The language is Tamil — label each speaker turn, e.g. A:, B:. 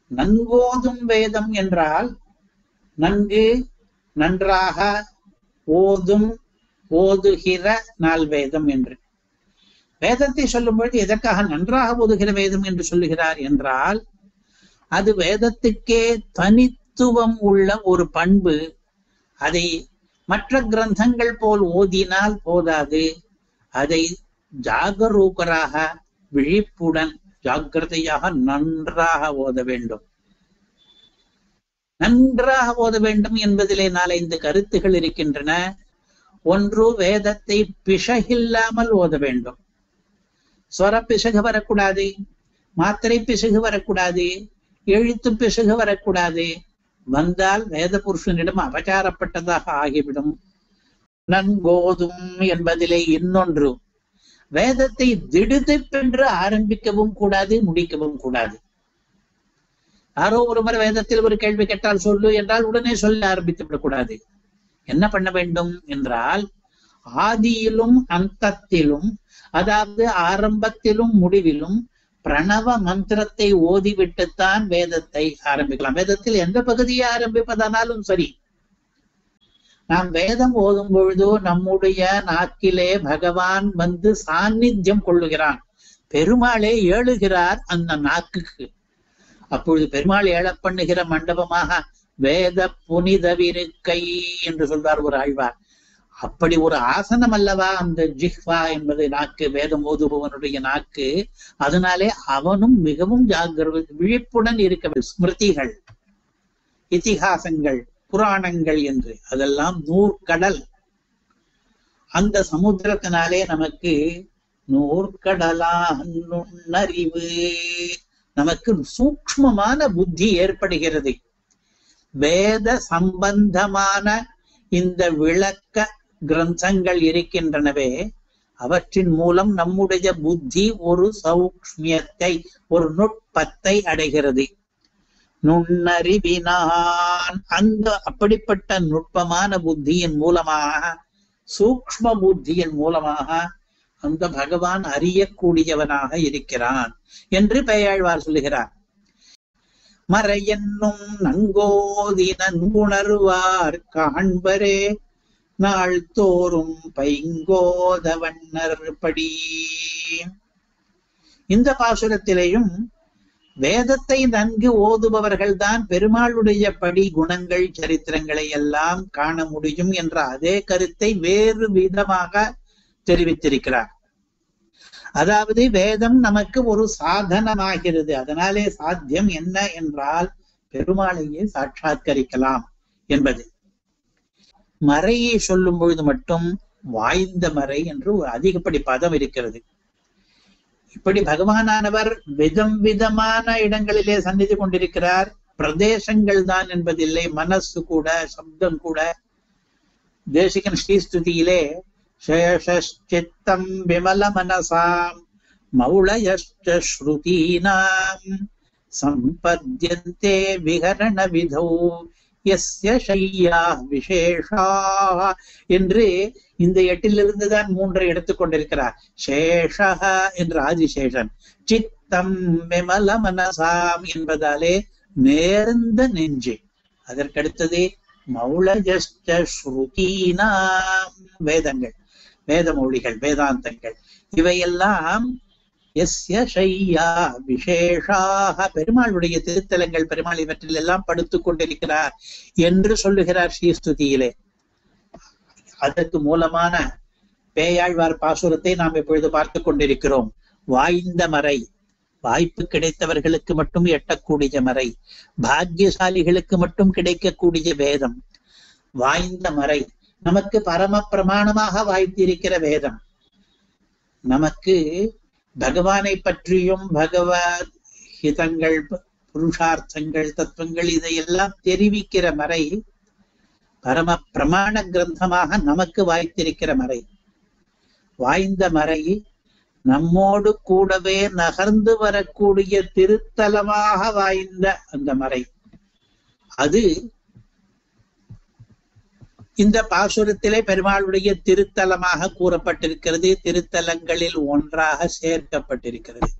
A: நன்கோதும் வேதம் என்றால் நன்கு நன்றாக ஓதும் ஓதுகிற நாள் வேதம் என்று. வேதத்தை சொல்லும் பொழுது எதற்காக நன்றாக ஓதுகிற வேதம் என்று சொல்லுகிறார் என்றால், அது வேதத்துக்கே தனித்துவம் உள்ள ஒரு பண்பு. அதை மற்ற கிரந்தங்கள் போல் ஓதினால் போதாது, அதை ஜாகரூகராக விழிப்புடன் ஜாக்கிரதையாக நன்றாக ஓத வேண்டும். நன்றாக ஓத வேண்டும் என்பதிலே 4-5 கருத்துகள் இருக்கின்றன. ஒன்று, வேதத்தை பிசகில்லாமல் ஓத வேண்டும். ஸ்வர பிசகு வரக்கூடாது, மாத்திரை பிசகு வரக்கூடாது, எழுத்து பிசகு வரக்கூடாது. வந்தால் வேத புருஷனிடம் அபச்சாரப்பட்டதாக ஆகிவிடும். நன்கோதும் என்பதிலே இன்னொன்று, வேதத்தை திடுதிப்பென்று ஆரம்பிக்கவும் கூடாது, முடிக்கவும் கூடாது. யாரோ ஒருவர் வேதத்தில் ஒரு கேள்வி கேட்டால் சொல்லு என்றால் உடனே சொல்ல ஆரம்பித்து விடக்கூடாது. என்ன பண்ண வேண்டும் என்றால், ஆதியிலும் அந்தத்திலும், அதாவது ஆரம்பத்திலும் முடிவிலும் பிரணவ மந்திரத்தை ஓதிவிட்டுத்தான் வேதத்தை ஆரம்பிக்கலாம். வேதத்தில் எந்த பகுதியை ஆரம்பிப்பதானாலும் சரி, நாம் வேதம் ஓதும் பொழுது நம்முடைய நாக்கிலே பகவான் வந்து சாநித்தியம் கொள்ளுகிறான். பெருமாளே ஏழுகிறார் அந்த நாக்குக்கு. அப்பொழுது பெருமாள் ஏழப் பண்ணுகிற மண்டபமாக வேத புனிதவிருக்கை என்று சொல்வார் ஒரு ஆழ்வார். அப்படி ஒரு ஆசனம் அல்லவா அந்த ஜிஹ்வா என்பது, நாக்கு, வேதம் ஓதுபவனுடைய நாக்கு. அதனாலே அவனும் மிகவும் விழிப்புடன் இருக்க. ஸ்மிருதிகள், இதிகாசங்கள், புராணங்கள் என்று அதெல்லாம் நூற்கடல். அந்த சமுத்திரத்தினாலே நமக்கு நூற்கடலா நுண்ணறிவு, நமக்கு சூக்ஷ்மமான புத்தி ஏற்படுகிறது. வேத சம்பந்தமான இந்த விளக்க கிரந்தங்கள் இருக்கின்றனவே, அவற்றின் மூலம் நம்முடைய புத்தி ஒரு சௌக்ஷ்மியத்தை, ஒரு நுட்பத்தை அடைகிறது. நுண்ணறிவினான், அந்த அப்படிப்பட்ட நுட்பமான புத்தியின் மூலமாக, சூக்ஷ்ம புத்தியின் மூலமாக அந்த பகவான் அறியக்கூடியவனாக இருக்கிறான் என்று பெரியாழ்வார் சொல்லுகிறார். மறையென்னும் நன்கோதி நன்குணர்வார் காண்பரே நாள் தோறும் பைங்கோத வண்ணர் படி. இந்த பாசுரத்திலேயும் வேதத்தை நன்கு ஓதுபவர்கள் தான் பெருமாளுடைய படி குணங்கள் சரித்திரங்களை எல்லாம் காண முடியும் என்ற அதே கருத்தை வேறு விதமாக தெரிவித்திருக்கிறார். அதாவது வேதம் நமக்கு ஒரு சாதனமாகிறது. அதனாலே சாத்தியம் என்ன என்றால் பெருமாளையே சாட்சாத்கரிக்கலாம் என்பது. மறையை சொல்லும் பொழுது மட்டும் வாய்ந்த மறை என்று ஒரு அதிகப்படி பதம் இருக்கிறது. இப்படி பகவானானவர் விதம் விதமான இடங்களிலே சந்நிதி கொண்டிருக்கிறார். பிரதேசங்கள் தான் என்பதில்லை, மனசு கூட, சப்தம் கூட. தேசிகன் ஸ்ரீஸ்துதியிலே சேஷித்தம் விமல மனசாம் மௌளயஷ்ட ஸ்ருதீனாம் சம்பத்யந்தே விஹரண விதௌ யஸ்ய ஷய்யா விசேஷா என்று இந்த 8 தான் 3 எடுத்துக்கொண்டிருக்கிறார். சேஷஹ என்று ஆதிசேஷன், சித்தம் விமல மனசாம் என்பதாலே நேர்ந்த நெஞ்சு. அதற்கடுத்தது மௌளயஷ்ட ஸ்ருதீனாம், வேதங்கள், வேத மொழிகள், வேதாந்தங்கள், இவையெல்லாம் எஸ்ய ஷய்யா விசேஷாக, பெருமாளுடைய திருத்தலங்கள், பெருமாள் இவற்றில் எல்லாம் படுத்துக் கொண்டிருக்கிறார் என்று சொல்லுகிறார் ஸ்ரீஸ்துதியிலே. அதற்கு மூலமான பேயாழ்வார் பாசுரத்தை நாம் இப்பொழுது பார்த்து கொண்டிருக்கிறோம். வாய்ந்த மறை, வாய்ப்பு கிடைத்தவர்களுக்கு மட்டும் எட்டக்கூடிய மறை, பாக்கியசாலிகளுக்கு மட்டும் கிடைக்கக்கூடிய வேதம். வாய்ந்த மறை, நமக்கு பரம பிரமாணமாக வாய்த்திருக்கிற வேதம், நமக்கு பகவானை பற்றியும் பகவத் ஹிதங்கள், புருஷார்த்தங்கள், தத்துவங்கள் இதையெல்லாம் தெரிவிக்கிற மறை, பரம பிரமாண கிரந்தமாக நமக்கு வாய்த்திருக்கிற மறை. வாய்ந்த மறை நம்மோடு கூடவே நகர்ந்து வரக்கூடிய திருத்தலமாக வாய்ந்த அந்த மறை, அது இந்த பாசுரத்திலே பெருமாளுடைய திருத்தலமாக கூறப்பட்டிருக்கிறது. திருத்தலங்களில் ஒன்றாக சேர்க்கப்பட்டிருக்கிறது.